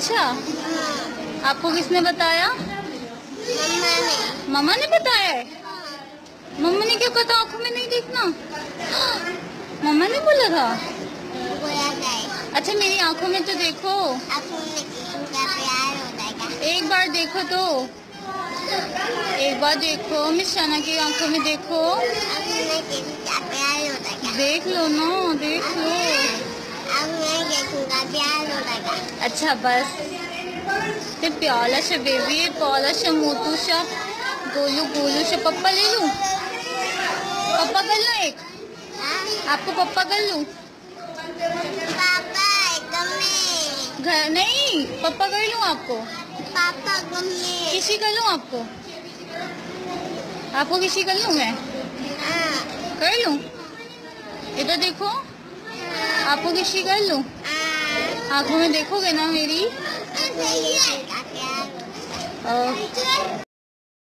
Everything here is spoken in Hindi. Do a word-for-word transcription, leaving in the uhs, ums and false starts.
अच्छा, आपको किसने बताया? मम्मा ने। मम्मा ने बताया है? मम्मा ने क्या कहा था आँखों में नहीं देखना? मम्मा ने बोला था? बोला था। अच्छा मेरी आँखों में तो देखो, आँखों में किसी का प्यार हो जाएगा। एक बार देखो तो, एक बार देखो मिस शना की आँखों में देखो। आँखों में किसी का प्यार हो जाएगा। देख लो ना, देख लो। आँखों में किसी का प्यार हो जाएगा। अच्छा बस ते प्यालाशा बेबी, प्यालाशा मोटूशा, गोलू गोलूशा। पप्पा ले लूं? पप्पा कर लो एक? आपको पप्पा कर लूं? पापा गम्मे। घर नहीं, पप्पा कर लूं आपको? पापा गम्मे। किसी कर लूं आपको? आपको किसी कर लूं मैं? हाँ। कर लूं? इधर देखो, आपको किसी कर लूं? हाँ। आँखों में देखोगे ना मेरी? किसी का प्यार। और